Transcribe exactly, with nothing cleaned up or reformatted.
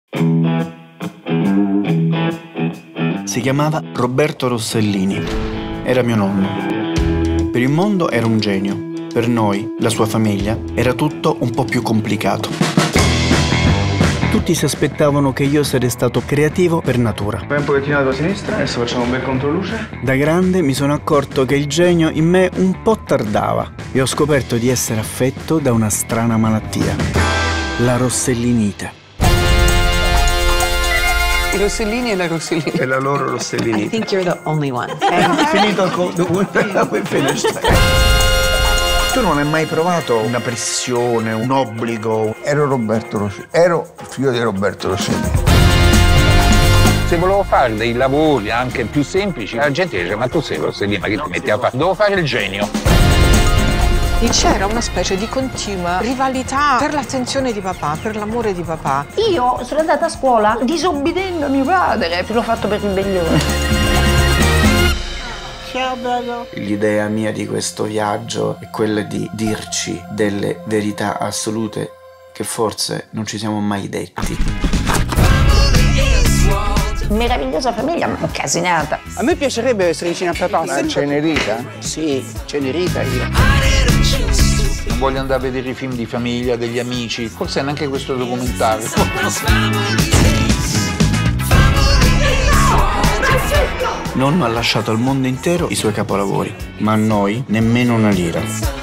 Si chiamava Roberto Rossellini. Era mio nonno. Per il mondo era un genio. Per noi, la sua famiglia, era tutto un po' più complicato. Tutti si aspettavano che io sarei stato creativo per natura. Vai un pochettino alla tua sinistra, adesso facciamo un bel controluce. Da grande mi sono accorto che il genio in me un po' tardava e ho scoperto di essere affetto da una strana malattia, la rossellinite. I Rossellini e la Rossellini. E la loro I rossellinite. think you're the only one. Finito il conto, we finished. Tu non hai mai provato una pressione, un obbligo? Ero Roberto Rossellini, ero figlio di Roberto Rossellini. Se volevo fare dei lavori anche più semplici, la gente dice: ma tu sei Rossellini, ma che ti metti a fare? Devo fare il genio. C'era una specie di continua rivalità per l'attenzione di papà, per l'amore di papà. Io sono andata a scuola disobbedendo a mio padre, l'ho fatto per ribellione. Ciao bello. L'idea mia di questo viaggio è quella di dirci delle verità assolute che forse non ci siamo mai detti. Meravigliosa famiglia, ma casinata. A me piacerebbe essere vicino a papà. Ma Cenerita? Sì, Cenerita io. Non voglio andare a vedere i film di famiglia, degli amici, forse neanche questo documentario. Nonno ha lasciato al mondo intero i suoi capolavori, ma a noi nemmeno una lira.